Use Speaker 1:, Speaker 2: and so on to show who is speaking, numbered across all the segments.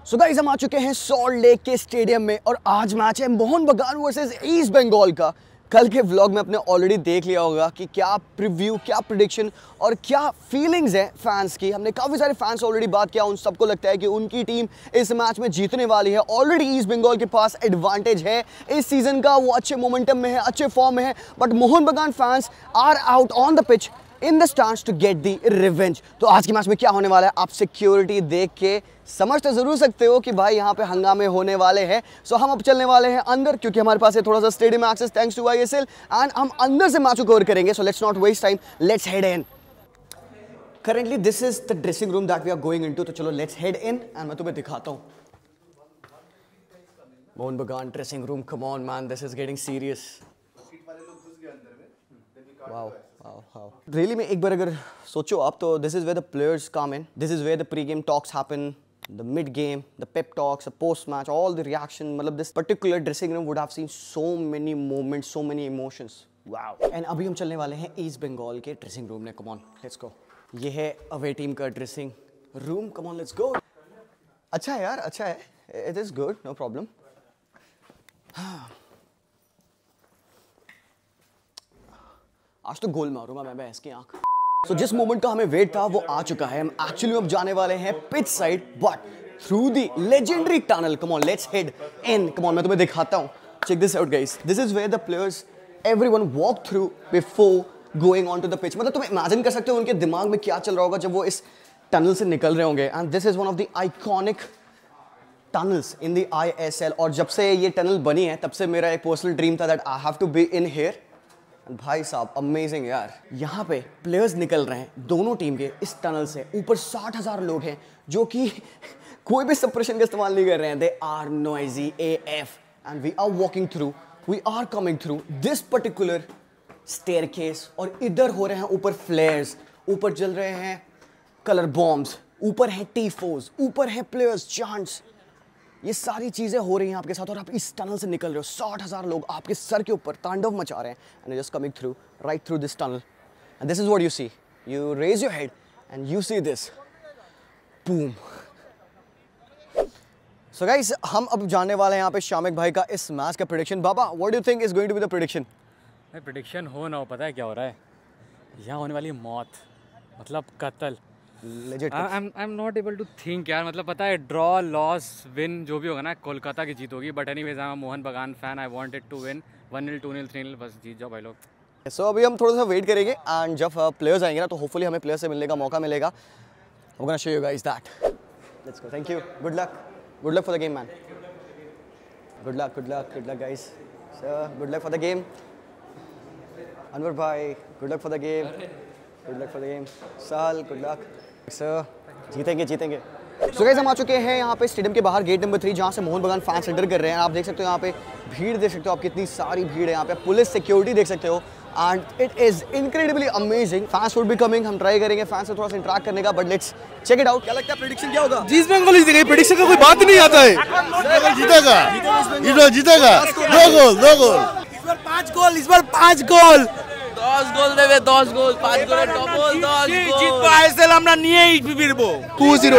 Speaker 1: सो guys हम आ चुके हैं सॉल्ट लेक के स्टेडियम में और आज मैच है मोहन बगान वर्सेस ईस्ट बंगाल का। कल के व्लॉग में आपने ऑलरेडी देख लिया होगा कि क्या प्रीव्यू, क्या प्रेडिक्शन और क्या फीलिंग्स है फैंस की। हमने काफ़ी सारे फैंस ऑलरेडी बात किया, उन सबको लगता है कि उनकी टीम इस मैच में जीतने वाली है। ऑलरेडी ईस्ट बंगाल के पास एडवांटेज है इस सीजन का, वो अच्छे मोमेंटम में है, अच्छे फॉर्म में है, but Mohun Bagan fans are out on the pitch in the stands to get the revenge. तो आज के मैच में क्या होने वाला है आप सिक्योरिटी देख के समझ तो जरूर सकते हो कि भाई यहाँ पे हंगामे होने वाले हैं। सो हम अब चलने वाले हैं अंदर क्योंकि हमारे पास है थोड़ा सा stadium access thanks to ISL and हम अंदर से मैच को कवर करेंगे। So let's not waste time, let's head in. Currently this is the dressing room that we are going into. तो चलो लेट्स हेड इन एंड मैं तुम्हें दिखाता हूँ Mohun Bagan dressing room. Come on man, this is getting serious. Wow wow really में एक बार अगर सोचो आप तो this is where the players come in, this is where the pre game talks happen, the mid game, the pep talks, the post match, all the reaction. मतलब this particular dressing room would have seen so many moments, so many emotions. Wow. And अभी हम चलने वाले हैं East Bengal के dressing room में। Come on, let's go. ये है अवे टीम का dressing room. Come on, let's go. अच्छा है यार, अच्छा है. It is good, no problem. आज तो गोल मारूंगा मैं भैंस की आंख। So, जिस मोमेंट का हमें वेट था वो आ चुका है। हम एक्चुअली अब जाने वाले हैं pitch side but through the legendary tunnel. Come on let's head in. Come on मैं तुम्हें दिखाता हूँ। Check this out guys, this is where the players everyone walk through before going on to the pitch. मतलब तुम imagine कर सकते हो उनके दिमाग में क्या चल रहा होगा जब वो इस टनल से निकल रहे होंगे। And this is one of the iconic tunnels in the ISL। और जब से ये टनल बनी है तब से मेरा एक पर्सनल ड्रीम था that I have to be in here. भाई साहब अमेजिंग यार। यहाँ पे प्लेयर्स निकल रहे हैं दोनों टीम के इस टनल से। ऊपर 60,000 लोग हैं जो कि कोई भी सप्रेशन का इस्तेमाल नहीं कर रहे हैं। They are noisy AF and we are walking through, we are coming through this particular staircase. और इधर हो रहे हैं ऊपर फ्लेयर्स, ऊपर जल रहे हैं कलर बॉम्ब्स, ऊपर है टीफोज, ऊपर है प्लेयर्स चांट्स। ये सारी चीजें हो रही हैं आपके साथ और आप इस टनल से निकल रहे हो। 60,000 लोग आपके सर के ऊपर तांडव मचा रहे हैं and just coming through right through this tunnel and this is what you see. You raise your head and you see this boom. So guys हम अब जानने वाले हैं यहाँ पे शामिक भाई का इस मैच का प्रेडिक्शन। बाबा what do you think is going to be the prediction?
Speaker 2: Prediction हो ना हो, पता है क्या हो रहा है? यहाँ होने वाली मौत, मतलब कत्ल। I am not able to think यार। मतलब पता है ड्रॉ लॉस विन जो भी होगा ना कोलकाता की जीत होगी। But anyways I am Mohun Bagan fan, I wanted to win 1-0 2-0 3-0 बस जीत जाओ भाई लोग।
Speaker 1: सो अभी हम थोड़ा सा वेट करेंगे एंड जब प्लेयर्स आएंगे ना तो होपफुली हमें प्लेयर्स से मिलने का मौका मिलेगा। We gonna show you guys that. Let's go. Thank you, good luck for the game man. Good luck guys. Sir good luck for the game. Anwar भाई good luck for the game. साल good luck sir. जीतेंगे। So guys हम आ चुके हैं यहाँ पे stadium के बाहर गेट नंबर 3 जहाँ से मोहन बगान फैंस एंटर कर रहे हैं। आप देख सकते हो यहाँ पे भीड़ देख सकते हो आप, कितनी सारी भीड़ है यहाँ पे। पुलिस सिक्योरिटी देख सकते हो and it is incredibly amazing. Fans would be coming, हम ट्राई करेंगे फैंस से थोड़ा सा इंटरेक्ट करने का but let's check it out. क्या लगता है प्रेडिक्शन क्या होगा?
Speaker 3: ईस्ट बंगाल जीतेगा, प्रेडिक्शन का कोई बात ही नहीं आता है। जीतेगा 2 गोल। इस बार 5 गोल
Speaker 4: 10 গোল দেবে, 10 গোল 5 গোলের ডবল 10 গোল
Speaker 3: জিতবো। ISL আমরা নিয়েই ফিরবো। 2-0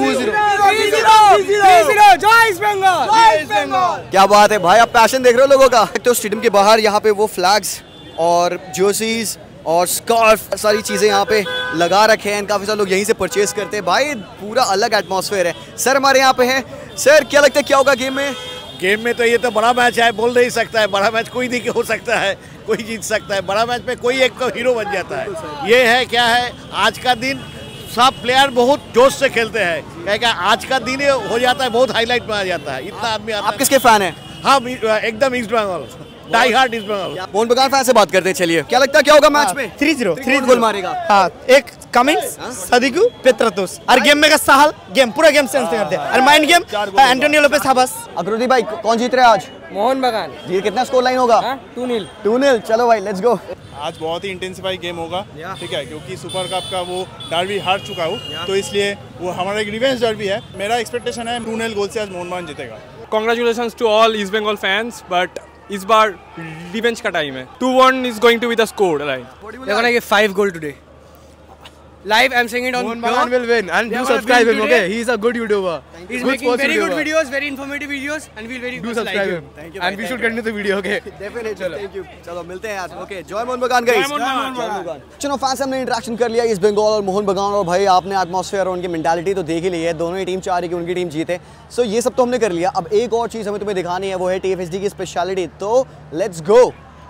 Speaker 3: জয় ইস্ট বেঙ্গল।
Speaker 1: क्या बात है भाई, आप पैशन देख रहे हो लोगों का। तो स्टेडियम के बाहर यहाँ पे वो फ्लैग्स और जर्सीज और स्कार्फ सारी चीजें यहाँ पे लगा रखे हैं। काफी सारे लोग यहीं से परचेज करते हैं भाई। पूरा अलग एटमॉस्फेयर है। सर हमारे यहाँ पे हैं। सर क्या लगता है क्या होगा गेम में?
Speaker 5: गेम में तो ये तो बड़ा मैच है, बोल नहीं सकता है। बड़ा मैच कोई नहीं हो सकता है, कोई जीत सकता है। बड़ा मैच में कोई एक को हीरो बन जाता है। ये है क्या है, आज का दिन सब प्लेयर बहुत जोश से खेलते हैं। क्या आज का दिन हो जाता है, बहुत हाईलाइट में आ जाता है। इतना आदमी आता है।
Speaker 1: आप किसके फैन हैं?
Speaker 5: हम एकदम East Bengal, die hard East Bengal.
Speaker 1: Mohun Bagan fan से बात करते हैं। चलिए क्या लगता है क्या होगा मैच में?
Speaker 3: 3-0
Speaker 1: गोल मारेगा।
Speaker 3: हाँ, एक कमिंस, सदिकु, पेट्रातुस। और गेम में का साहल गेम पूरा गेम सेंस करते हैं। और mind game Antonio Lopez Habas.
Speaker 1: अग्रदी भाई कौन जीत रहा है आज?
Speaker 6: मोहन बगान।
Speaker 1: जी कितना स्कोर लाइन होगा?
Speaker 6: 2-0।
Speaker 1: चलो भाई लेट्स गो।
Speaker 7: आज बहुत ही इंटेंसिफाई गेम होगा, ठीक है, क्योंकि सुपर कप का वो डर्बी हार चुका हूँ, तो इसलिए वो हमारा एक रिवेंज डर्बी है। मेरा एक्सपेक्टेशन है 2-0 गोल से आज मोहन बगान जीतेगा।
Speaker 8: Congratulations to all East Bengal fans, but इस बार रिवेंज का टाइम है। 2-1 is going to be the score, right?
Speaker 6: They're gonna get 5 goals today. live. I'm saying it on
Speaker 3: Mohan Bagan will win, and do subscribe him. Okay, he's a good YouTuber.
Speaker 6: He's making very good videos, very informative videos, and we'll very
Speaker 3: do subscribe him.
Speaker 1: Thank you.
Speaker 3: And we should continue the video. Okay.
Speaker 1: Definitely. Thank you. चलो मिलते हैं आज. Okay. जय मोहन बगान guys. चलो fans से हमने interaction कर लिया ईस्ट बंगाल और मोहन बगान, और भाई आपने एटमॉस्फेयर और उनकी मेंटालिटी तो देख ही ली है. दोनों ही टीम चाह रही कि उनकी टीम जीते. सो ये सब तो हमने कर लिया. अब एक और चीज़ हमें तुम्हें दिखानी है, वो है TFSD की स्पेशलिटी. तो let's go.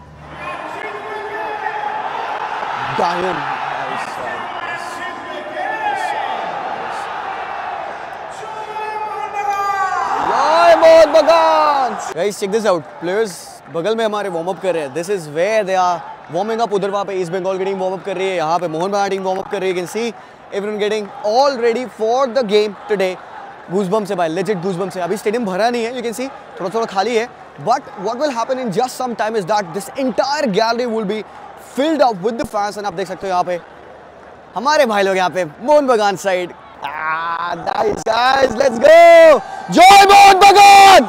Speaker 1: Guys, check this out. Players बगल में हमारे वार्म अप कर रहे हैं. This is where they are warming up. उधर वहाँ पे ईस्ट बंगाल की टीम वार्म अप कर रही है, यहाँ पे मोहन बगान टीम वार्म अप कर रही है. You can see everyone getting all ready for the game today. Goosebumps है भाई, legit goosebumps है. अभी स्टेडियम भरा नहीं है, you can see थोड़ा खाली है. But what will happen in just some time is that this entire gallery will be filled up with the fans. And आप देख सकते हो यहाँ पे हमारे भाई लोग यहाँ पे मोहन बगान side. Nice guys, let's go! जय मोहन बगान!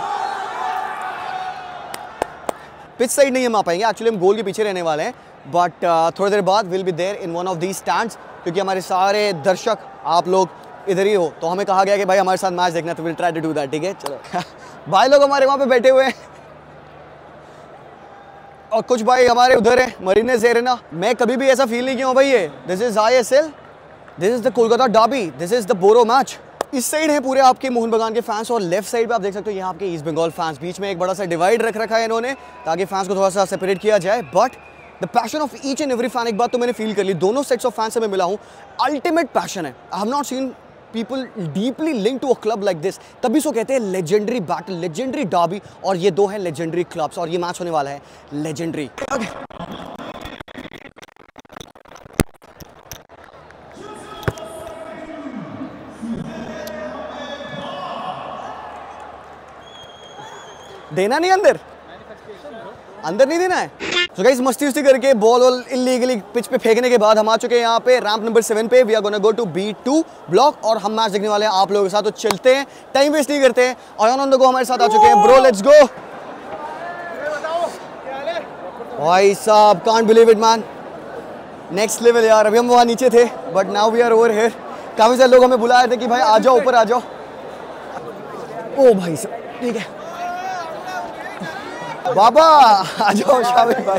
Speaker 1: पिच साइड नहीं हम आ पाएंगे, एक्चुअली हम गोल के पीछे रहने वाले हैं. बट थोड़ी देर बाद will be there in one of the stands, क्योंकि हमारे सारे दर्शक आप लोग इधर ही हो, तो हमें कहा गया कि भाई हमारे साथ मैच देखना, तो will try to do that. ठीक है, चलो. भाई लोग हमारे वहाँ पे बैठे हुए हैं और कुछ भाई हमारे उधर है, मरीने सेरेना. मैं कभी भी ऐसा फील नहीं किया हूँ भाई. ये this is ISL, this is the Kolkata derby, this is the बोरो मैच. इस साइड है पूरे आपके मोहन बगान के फैंस, और लेफ्ट साइड पे आप देख सकते हो यहाँ आपके ईस्ट बंगाल फैंस. बीच में एक बड़ा सा डिवाइड रख रखा है इन्होंने, ताकि फैंस को थोड़ा सा सेपरेट किया जाए. But the passion of each and every fan, एक बात तो मैंने फील कर ली, दोनों सेट्स ऑफ फैंस से मैं मिला हूँ, अल्टीमेट पैशन है. I have not seen people deeply link to a club like this. तभी सो कहते हैं लेजेंडरी बैटल, लेजेंडरी डर्बी, और ये दो हैं लेजेंडरी क्लब्स, और ये मैच होने वाला है लेजेंडरी. देना नहीं अंदर नहीं देना है. So guys, मस्ती करके बॉल इलीगली पिच पे फेंकने के बाद हम आ चुके हैं यहाँ पे रैंप नंबर 7 पे. We are gonna go to B2 block, और हम मैच देखने वाले हैं आप लोगों के साथ. तो चलते हैं, टाइम वेस्ट नहीं करते हैं. अयान ऑन द गो हमारे साथ आ चुके हैं. Bro let's go. भाई साहब, can't believe it man, next level यार. अभी हम वहाँ नीचे थे, but now we are over here. काफ़ी सारे लोग हमें बुला रहे थे कि भाई आ जाओ, ऊपर आ जाओ. ओ भाई साहब, ठीक है बाबा, आ जाओ शामिल भाई.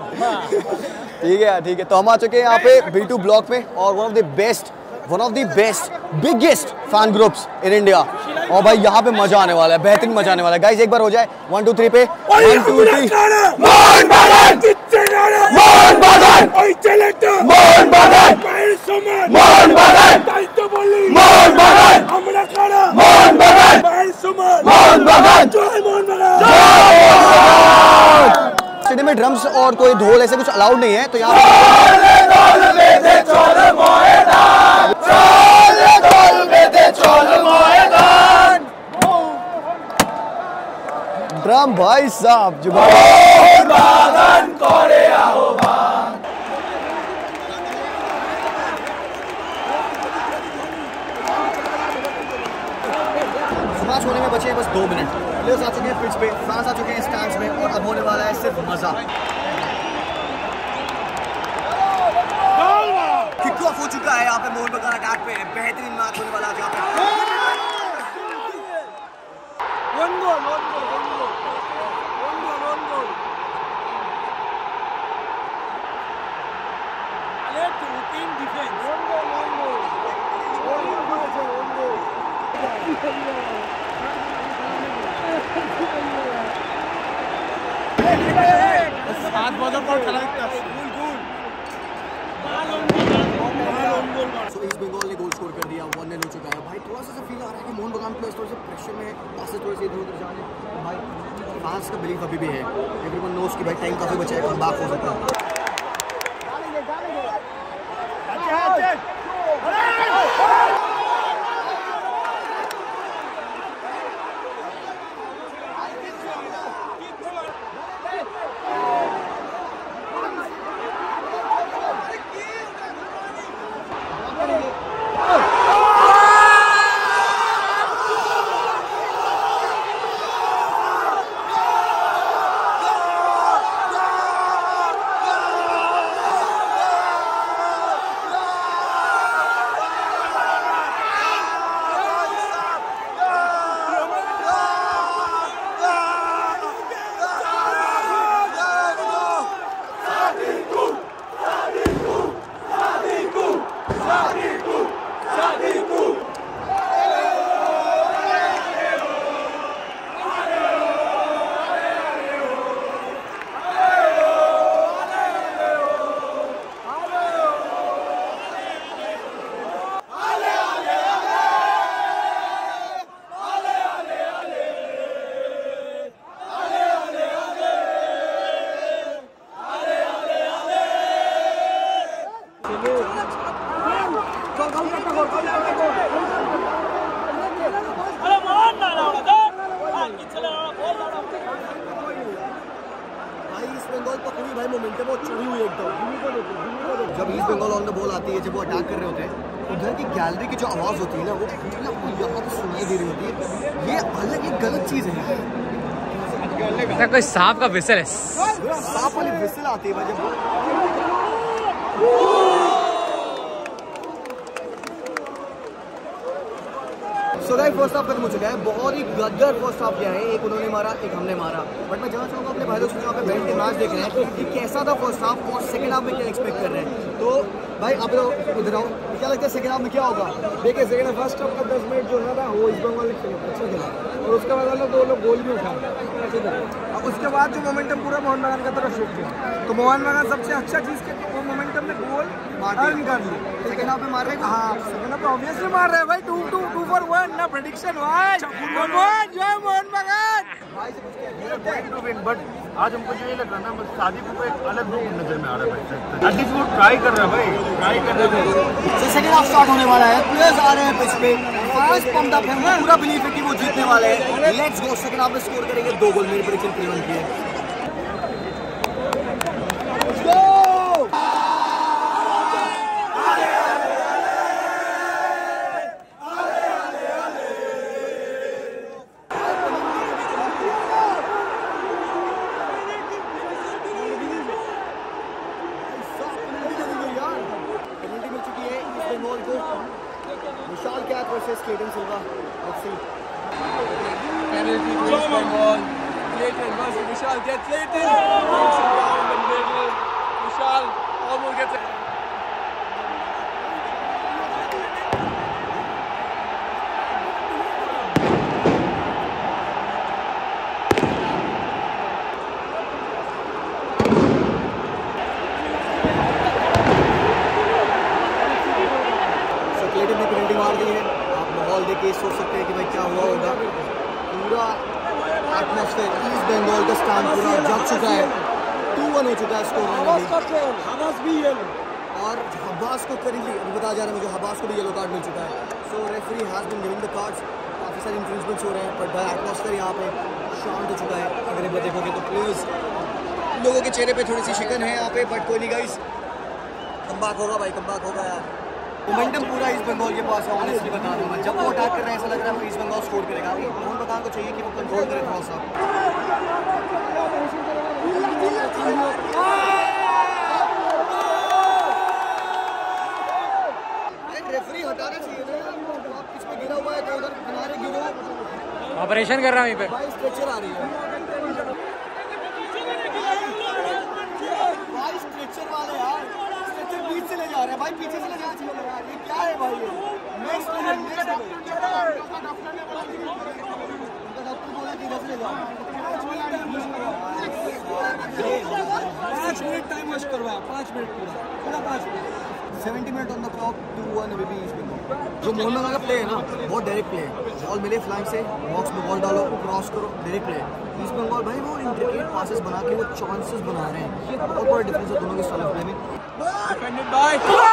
Speaker 1: ठीक है. तो हम आ चुके हैं यहाँ पे B2 ब्लॉक में, और one of the best biggest fan groups in India. और भाई यहाँ पे मजा आने वाला है, बेहतरीन मजा आने वाला है. गाइस एक बार हो जाए 1 2 3 पे. 1 2 3. मोहन बगान, मोहन बगान, मोहन बगान, मोहन बगान, मोहन बगान, मोहन बगान, मोहन बगान. स्टेडियम में ड्रम्स और कोई ढोल ऐसे कुछ अलाउड नहीं है, तो यहाँ ड्रम भाई साहब जो मैच होने में बचे बस 2 मिनट. प्लेयर्स आ चुके हैं पिच पे, फैंस आ चुके हैं स्टैंड्स में, और अब होने वाला है सिर्फ मजा. किक ऑफ हो चुका है यहाँ पे मोहन बगान अटैक पे. बेहतरीन मैच होने वाला है यहाँ पे. One goal. So East Bengal ने गोल स्कोर कर दिया, 1-0 हो चुका है. भाई थोड़ा सा फील आ रहा है कि मोहन बगान प्लेयर्स थोड़े से प्रेशर में, पासेस थोड़े से इधर उधर जा रहे हैं. भाई फैंस का बिलीफ अभी भी है, एवरीवन नोस कि भाई टाइम काफी बचा है, कम बैक हो सकता है. बंगाल ऑन द बॉल आती है, जब वो अटैक कर रहे होते हैं, उधर की गैलरी की जो आवाज़ होती है ना, वो यहाँ पर सुनाई दे रही होती है। ये अलग एक गलत चीज़ है।
Speaker 2: कोई सांप का विसल है,
Speaker 1: सांप वाली विसल आती है भाई जब सो गाइस फर्स्ट हाफ खत्म हो चुका है। बहुत ही गदर फर्स्ट हाफ गया है, एक उन्होंने मारा एक हमने मारा। बट मैं जानना चाहूँगा अपने भाई दोस्तों यहाँ पे बैठ के मैच देख रहे हैं कि कैसा था फर्स्ट हाफ और सेकंड हाफ में क्या एक्सपेक्ट कर रहे हैं। तो भाई आप लोग इधर आओ, क्या लगता है सेकंड हाफ में क्या होगा?
Speaker 6: देखिए सेकंड हाफ फर्स्ट हाफ का 10 मिनट जो है ना वो ईस्ट बंगाल ने अच्छा खेला और उसके बाद वाला 2 लोग गोल भी उठाए अच्छे तरह। और उसके बाद जो मोमेंटम पूरा मोहन बागान की तरफ शिफ्ट किया, तो मोहन बागान सबसे अच्छा चीज़ के वो मोमेंटम में गोल अर्न कर लिया।
Speaker 1: सेकंड हाफ में मार रहे हैं।
Speaker 6: हाँ सेकंड हाफ ऑब्वियसली मार रहे हैं भाई, 2 for 1 ना प्रेडिक्शन भाई। जय मोहन बागान
Speaker 1: भाई से कुछ
Speaker 5: बट आज हमको ये लग रहा है ना, शादी को एक अलग रूप नजर में आ रहा है भाई। एटलीस्ट वो ट्राई कर रहा है भाई, ट्राई कर रहा है।
Speaker 1: तो सेकंड हाफ स्टार्ट होने वाला है, प्लेयर्स आ रहे हैं पिच पे, फैंस पंप्ड अप है, पूरा बिलीव है कि वो जीतने वाले हैं। लेट्स गो, सेकंड हाफ में स्कोर करेंगे 2 गोल, मेरी प्रेडिक्शन 3-1 की है। Let's go. Vishal Kaith versus Clayton Silva. Let's see.
Speaker 4: Penalty to East Bengal. Clayton versus Vishal. Get Clayton. Takes him down in the middle. Vishal almost gets it.
Speaker 1: Clayton ने penalty मार दी है। आप माहौल देख के सोच सकते हैं कि भाई क्या हुआ होगा। पूरा एटमॉस्फेयर ईस्ट बंगाल का स्टैंड पूरा जग चुका है। 2-1 हो चुका है स्कोर और हब्बास को करेंटली अभी बताया जा रहा है मुझे, हब्बास को भी येलो कार्ड मिल चुका है। So referee has been giving the cards. काफ़ी सारे इंफ्रिंजमेंट्स हो रहे हैं, बट भाई एटमॉस्फेयर यहाँ पे शांत हो चुका है। अगर एक बार देखोगे तो प्लेयर्स लोगों के चेहरे पे थोड़ी सी शिकन है यहाँ पे, बट कोई नहीं गाइस, कमबैक होगा भाई, कमबैक होगा यार। मोमेंटम पूरा ईस्ट बंगाल के पास है, ऑनेस्टली बता दूँ मैं। जब वो अटैक कर रहे हैं ऐसा लग रहा है वो ईस्ट बंगाल स्कोर करेगा। मोहन बगान को चाहिए कि वो कंट्रोल करे थोड़ा सा। रेफरी हटाना चाहिए ना, आप किस पे गिरा हुआ है तो उधर किनारे गिरो।
Speaker 2: ऑपरेशन कर रहा हूँ यहीं पे।
Speaker 1: भाई स्ट्रेचर आ रही है भाई, स्ट्रेचर वाले यार, स्ट्रेचर बीच से ले जा रहे हैं भाई, पीछे से ले जाना चाहिए यार। ये क्या है भाई? नेक्स्ट डॉक्टर बोला कि इधर से ले जाओ।
Speaker 6: 5 मिनट टाइम वेस्ट करवाया, 5 मिनट पूरा 5 minute.
Speaker 1: 70 minute on the clock, 2-1 अभी भी ईस्ट बंगाल। जो मोहन बगान का प्ले है ना, बहुत डायरेक्ट प्ले है। बॉल मिले फ्लैंक से, बॉक्स में बॉल डालो, क्रॉस करो, डायरेक्ट प्ले है। ईस्ट बंगाल भाई वो इंट्रिकेट पासेस बना के वो चांसेस बना रहे हैं। ये बहुत बड़ा डिफरेंस है दोनों के स्टाइल ऑफ प्ले में।
Speaker 4: Defended by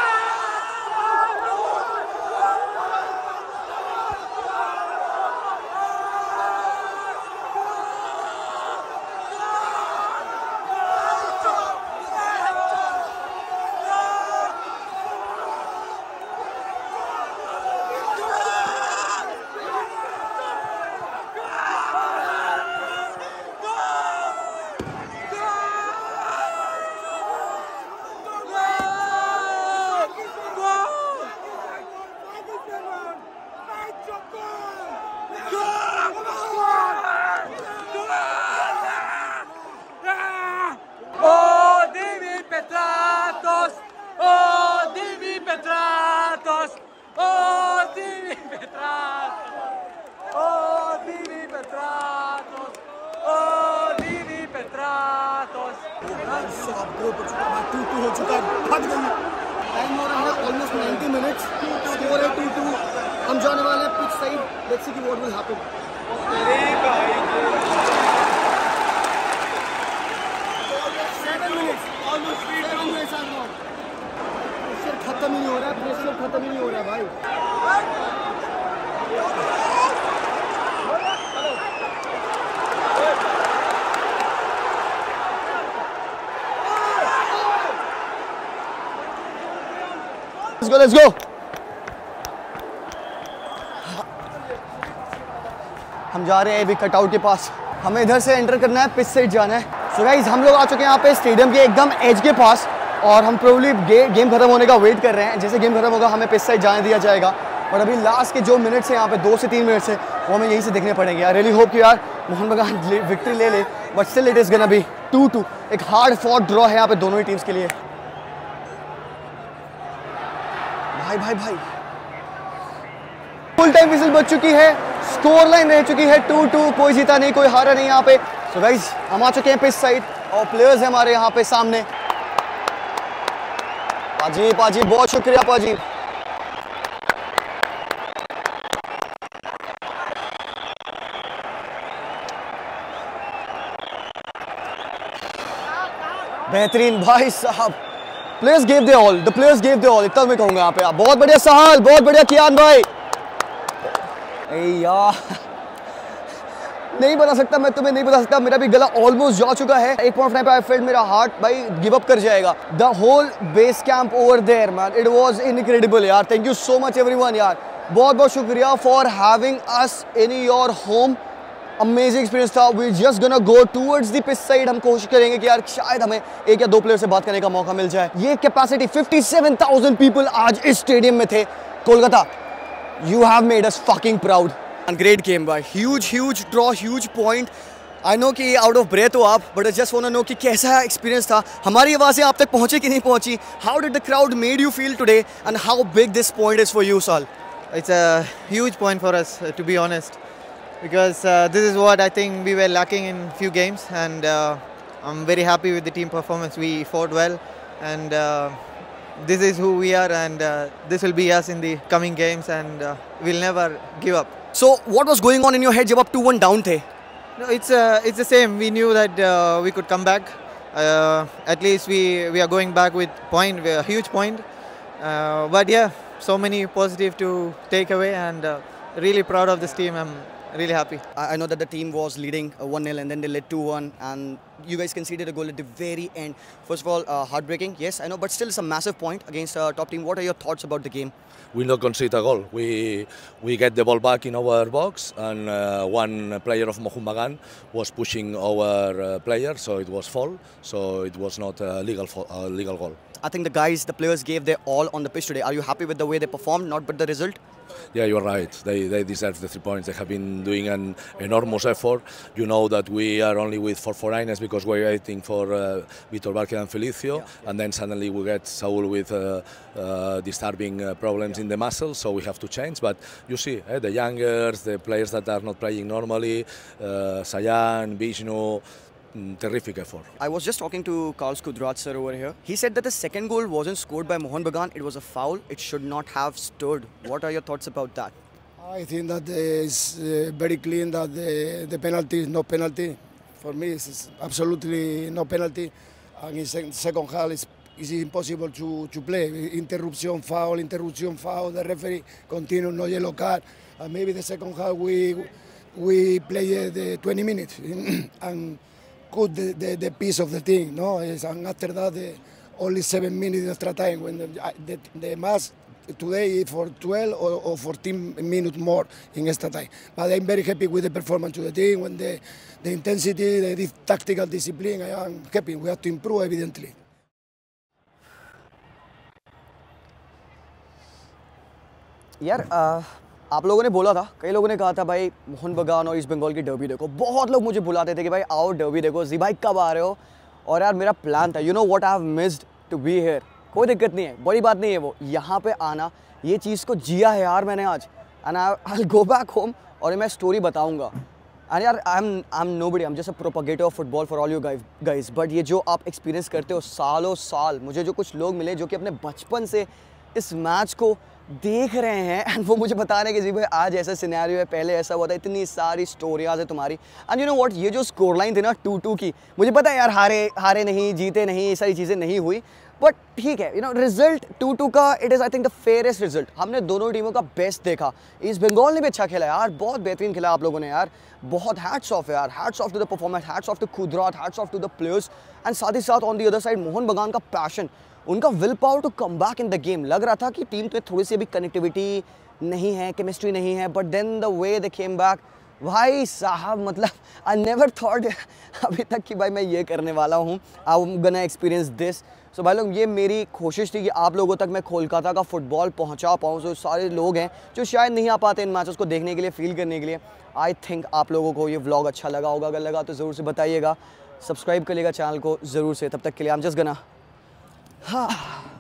Speaker 1: हो चुका है, फट गई। टाइम हो रहा है ऑलमोस्ट 90 मिनट्स, स्कोर है 2-2। हम जाने वाले हैं पिच साइड, लेट्स सी कि व्हाट विल हैपन। प्रेशर खत्म ही नहीं हो रहा है, प्रेशर खत्म ही नहीं हो रहा है भाई। Let's go. हम जा रहे हैं अभी कटआउट के पास, हमें इधर से एंटर करना है, पिच साइड जाना है। सो गाइस हम लोग आ चुके हैं यहाँ पे स्टेडियम के एकदम एज के पास और हम प्रोबेबली गेम खत्म होने का वेट कर रहे हैं। जैसे गेम खत्म होगा हमें पिच साइड जाने दिया जाएगा और अभी लास्ट के जो मिनट्स हैं यहाँ पे 2 से 3 मिनट्स है वो हमें यहीं से देखने पड़ेंगे। आई रियली होप कि यार मोहन बगान विक्ट्री ले ले, but still it is gonna be 2-2। एक हार्ड फॉट ड्रॉ है यहाँ पे दोनों ही टीम्स के लिए। भाई भाई भाई फुल टाइम विजिल बज चुकी है, स्कोर लाइन रह चुकी है 2-2, कोई जीता नहीं कोई हारा नहीं यहाँ पे। सो गाइस हम आ चुके हैं पिच साइड और प्लेयर्स हैं हमारे यहाँ पे सामने। पाजी पाजी बहुत शुक्रिया पाजी। बेहतरीन भाई साहब, players gave their all, the players gave their all, इतना मैं कहूंगा यहाँ पे। आप बहुत बढ़िया सहाल, बहुत बढ़िया कियान भाई। यार नहीं बता सकता, मैं तुम्हें नहीं बता सकता, मेरा भी गला ऑलमोस्ट जा चुका है। एक पॉइंट पे आई फेल्ड, मेरा हार्ट भाई गिव अप कर जाएगा। The whole base camp over there man, it was incredible यार। Thank you so much everyone यार, बहुत बहुत शुक्रिया for having us in your home. Amazing experience था। We just gonna go towards the pitch side. हम कोशिश करेंगे कि यार शायद हमें 1 या 2 प्लेयर से बात करने का मौका मिल जाए। ये कैपेसिटी 57,000 पीपल आज इस स्टेडियम में थे। Kolkata, you have made us fucking proud and great game by huge draw, huge point। I know कि out of breath हो आप, but I just want to know कि कैसा एक्सपीरियंस था, हमारी आवाज़ें आप तक पहुँची कि नहीं पहुँची। How did the crowd made you feel today and how big this point is for you, Sal?
Speaker 9: It's a huge point for us, to be honest, because this is what I think we were lacking in few games, and I'm very happy with the team performance. We fought well, and this is who we are, and this will be us in the coming games, and we'll never give up.
Speaker 1: So what was going on in your head जब आप 2-1 down थे?
Speaker 9: No, it's the same. We knew that we could come back. At least we are going back with point, a huge point. But yeah, so many positive to take away, and really proud of this team. I'm really happy.
Speaker 1: I know that the team was leading 1-0 and then they led 2-1 and you guys conceded a goal at the very end. First of all, heartbreaking, yes, I know, but still it's a massive point against a top team. What are your thoughts about the game?
Speaker 5: We not concede a goal. We get the ball back in our box, and one player of Mohun Bagan was pushing our player, so it was foul. So it was not a legal goal.
Speaker 1: I think the players gave their all on the pitch today. Are you happy with the way they performed, not but the result?
Speaker 5: Yeah, you're right. They deserve the 3 points. They have been doing an enormous effort. You know that we are only with 4 foreigners because we're waiting for Vitor Barque and Felicio, and then suddenly we get Saul with disturbing problems in the muscles, so we have to change. But you see, the youngers, the players that are not playing normally, Sayan, Vishnu, terrific effort.
Speaker 1: I was just talking to Carl Skudrat sir over here. He said that the second goal wasn't scored by Mohun Bagan. It was a foul. It should not have stood. What are your thoughts about that?
Speaker 6: I think that it's very clean that the penalty is no penalty. For me, it's absolutely no penalty. And in second half, it's impossible to play. Interruption foul. The referee continued, no yellow card. And maybe the second half we play the 20 minutes and cut the piece of the thing, no? And after that, only 7 minutes extra time when the match today is for 12 or 14 minutes more in extra time. But I'm very happy with the performance of the team, when the intensity, the tactical discipline. I am happy. We have to improve, evidently.
Speaker 1: यार आप लोगों ने बोला था, कई लोगों ने कहा था भाई मोहन बगान और ईस्ट बंगाल की डर्बी देखो। बहुत लोग मुझे बुलाते थे कि भाई आओ डर्बी देखो, जी भाई कब आ रहे हो। और यार मेरा प्लान था, you know what I have missed to be here. कोई दिक्कत नहीं है, बड़ी बात नहीं है वो यहाँ पे आना, ये चीज़ को जिया है यार मैंने आज। And I will go back home और मैं स्टोरी बताऊँगा। एंड यार I am nobody, I am just a propagator of football for all you guys. But ये जो आप एक्सपीरियंस करते हो सालों साल, मुझे जो कुछ लोग मिले जो कि अपने बचपन से इस मैच को देख रहे हैं एंड वो मुझे बता रहे हैं कि जी भाई आज ऐसा सिनेरियो है, पहले ऐसा हुआ था, इतनी सारी स्टोरियाज है तुम्हारी। एंड यू नो व्हाट, ये जो स्कोर लाइन थी ना 2-2 की, मुझे पता है यार हारे नहीं, जीते नहीं, ये सारी चीज़ें नहीं हुई, बट ठीक है, यू नो रिजल्ट 2-2 का it is I think the fairest result. हमने दोनों टीमों का बेस्ट देखा। ईस्ट बंगाल ने भी अच्छा खेला यार, बहुत बेहतरीन खेला आप लोगों ने यार, बहुत हैट्स ऑफ यार, hats off to the performance, hats off to खुदरात, hats off to the players and साथ ही साथ on the other side Mohun Bagan का पैशन, उनका will power to come back in the game. लग रहा था कि टीम में थोड़ी सी अभी कनेक्टिविटी नहीं है, केमिस्ट्री नहीं है, but then the way they came back, भाई साहब मतलब आई नेवर थॉट अभी तक कि भाई मैं ये करने वाला हूँ, I am gonna experience this. So भाई लोग ये मेरी कोशिश थी कि आप लोगों तक मैं कोलकाता का फुटबॉल पहुँचा पाऊँ। सो सारे लोग हैं जो शायद नहीं आ पाते इन मैचेस को देखने के लिए, फील करने के लिए। आई थिंक आप लोगों को ये व्लॉग अच्छा लगा होगा, अगर लगा तो ज़रूर से बताइएगा, सब्सक्राइब करिएगा चैनल को ज़रूर से। तब तक के लिए आई एम जस्ट गोना